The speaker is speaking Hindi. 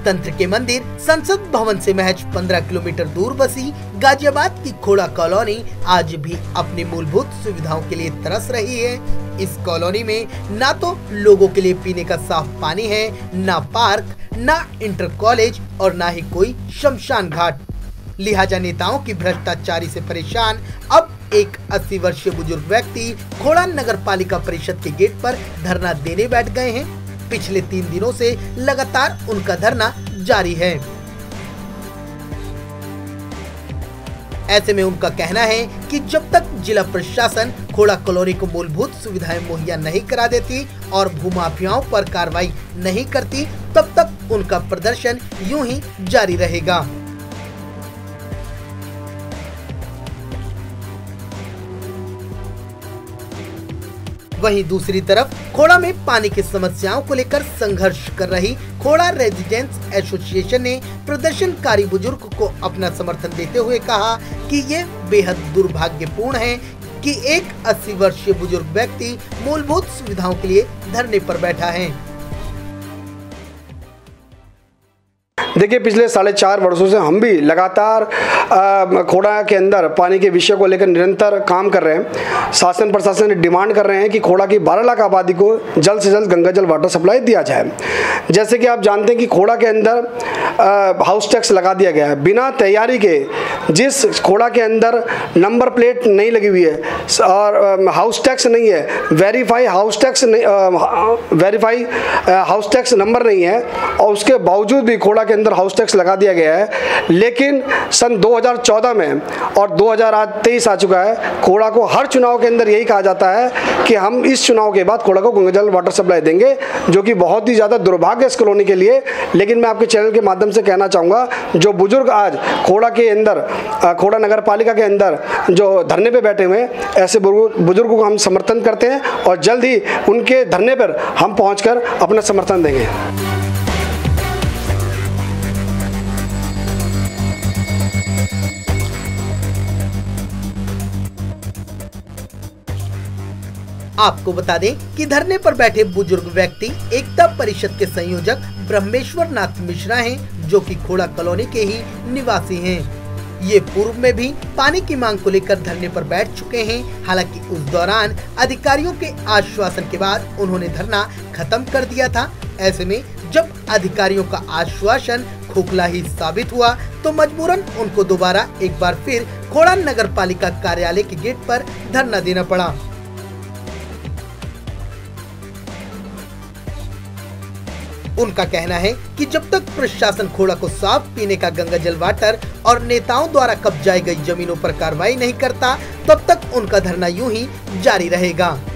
लोकतंत्र के मंदिर संसद भवन से महज 15 किलोमीटर दूर बसी गाजियाबाद की खोड़ा कॉलोनी आज भी अपनी मूलभूत सुविधाओं के लिए तरस रही है। इस कॉलोनी में ना तो लोगों के लिए पीने का साफ पानी है, ना पार्क, ना इंटर कॉलेज और ना ही कोई शमशान घाट। लिहाजा नेताओं की भ्रष्टाचारी से परेशान अब एक 80 वर्षीय बुजुर्ग व्यक्ति खोड़ा नगर पालिका परिषद के गेट पर धरना देने बैठ गए हैं। पिछले 3 दिनों से लगातार उनका धरना जारी है। ऐसे में उनका कहना है कि जब तक जिला प्रशासन खोड़ा कॉलोनी को मूलभूत सुविधाएं मुहैया नहीं करा देती और भूमाफियाओं पर कार्रवाई नहीं करती, तब तक उनका प्रदर्शन यूं ही जारी रहेगा। वहीं दूसरी तरफ खोड़ा में पानी की समस्याओं को लेकर संघर्ष कर रही खोड़ा रेजिडेंट्स एसोसिएशन ने प्रदर्शनकारी बुजुर्ग को अपना समर्थन देते हुए कहा कि ये बेहद दुर्भाग्यपूर्ण है कि एक 80 वर्षीय बुजुर्ग व्यक्ति मूलभूत सुविधाओं के लिए धरने पर बैठा है। देखिए, पिछले 4.5 वर्षों से हम भी लगातार खोड़ा के अंदर पानी के विषय को लेकर निरंतर काम कर रहे हैं। शासन प्रशासन ने डिमांड कर रहे हैं कि खोड़ा की 12 लाख आबादी को जल्द से जल्द गंगा जल वाटर सप्लाई दिया जाए। जैसे कि आप जानते हैं कि खोड़ा के अंदर हाउस टैक्स लगा दिया गया है बिना तैयारी के। जिस खोड़ा के अंदर नंबर प्लेट नहीं लगी हुई है और हाउस टैक्स नहीं है, वेरीफाई हाउस टैक्स नंबर नहीं है, और उसके बावजूद भी खोड़ा के अंदर हाउस टैक्स लगा दिया गया है। लेकिन सन 2014 में और 2023 आ चुका है, खोड़ा को हर चुनाव के अंदर यही कहा जाता है कि हम इस चुनाव के बाद खोड़ा को गंगा जल वाटर सप्लाई देंगे, जो कि बहुत ही ज़्यादा दुर्भाग्य इस कॉलोनी के लिए। लेकिन मैं आपके चैनल के माध्यम से कहना चाहूँगा, जो बुजुर्ग आज खोड़ा के अंदर, खोड़ा नगर पालिका के अंदर जो धरने पे बैठे हुए हैं, ऐसे बुजुर्गों को हम समर्थन करते हैं और जल्द ही उनके धरने पर हम पहुँचकर अपना समर्थन देंगे। आपको बता दें कि धरने पर बैठे बुजुर्ग व्यक्ति एकता परिषद के संयोजक ब्रह्मेश्वर नाथ मिश्रा हैं, जो कि खोड़ा कॉलोनी के ही निवासी हैं। ये पूर्व में भी पानी की मांग को लेकर धरने पर बैठ चुके हैं। हालांकि उस दौरान अधिकारियों के आश्वासन के बाद उन्होंने धरना खत्म कर दिया था। ऐसे में जब अधिकारियों का आश्वासन खोखला ही साबित हुआ, तो मजबूरन उनको दोबारा एक बार फिर खोड़ा नगर पालिका कार्यालय के गेट पर धरना देना पड़ा। उनका कहना है कि जब तक प्रशासन खोड़ा को साफ पीने का गंगा जल वाटर और नेताओं द्वारा कब्जाई गई जमीनों पर कार्रवाई नहीं करता, तब तक उनका धरना यूं ही जारी रहेगा।